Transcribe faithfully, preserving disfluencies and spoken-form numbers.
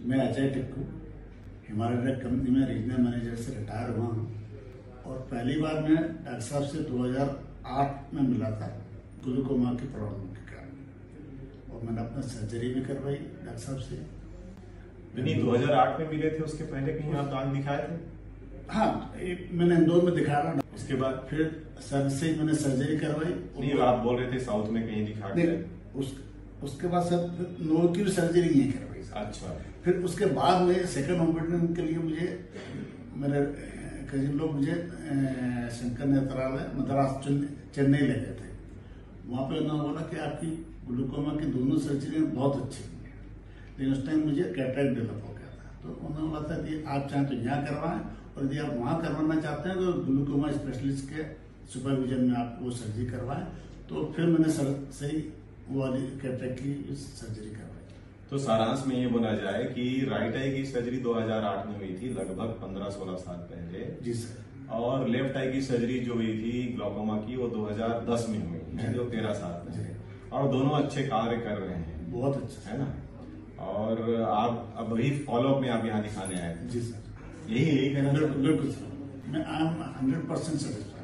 मैं Ajay Tikku Himalaya Drug Company में regional manager से रिटायर हुआ हूँ और पहली बार मैं डॉक्टर साहब से दो हज़ार आठ में मिला था ग्लूकोमा की प्रॉब्लम के कारण और मैंने अपना सर्जरी भी करवाई डॉक्टर साहब से। नहीं, दो हज़ार आठ में मिले थे, उसके पहले कहीं आप दांत दिखाए थे? हाँ, मैंने इंदौर में दिखाया था। उसके बाद फिर सर से ही मैंने सर्जरी करवाई। नहीं, आप बोल रहे थे साउथ में कहीं दिखा के। उस उसके बाद सर नोज की भी सर्जरी नहीं करवाई। अच्छा। फिर उसके बाद में सेकंड ऑपरेशन के लिए मुझे मेरे कई लोग मुझे शंकर नेत्रालय मद्रास चेन्नई ले गए थे। वहाँ पे उन्होंने बोला कि आपकी ग्लूकोमा की दोनों सर्जरी बहुत अच्छी हुई है, लेकिन उस टाइम मुझे कैटरेक्ट डेवलप हो गया था। तो उन्होंने बोला था कि आप चाहें तो यहाँ करवाएं और यदि आप वहाँ करवाना चाहते हैं तो ग्लूकोमा स्पेशलिस्ट के सुपरविजन में आप वो सर्जरी करवाएं। तो फिर मैंने सर से ही वो वाली कैटरेक्ट की सर्जरी करवाई। तो सारांश में ये बोला जाए कि राइट आई की सर्जरी दो हज़ार आठ में हुई थी, लगभग पंद्रह सोलह साल पहले। जी सर। और लेफ्ट आई की सर्जरी जो हुई थी ग्लूकोमा की, वो दो हज़ार दस में हुई है, जो तेरह साल पहले। और दोनों अच्छे कार्य कर रहे हैं, बहुत अच्छा है ना। और आप अब वही फॉलोअप में आप यहाँ दिखाने आए थे? जी सर। यही यही कहना? बिल्कुल सर, मैं I am hundred percent satisfied.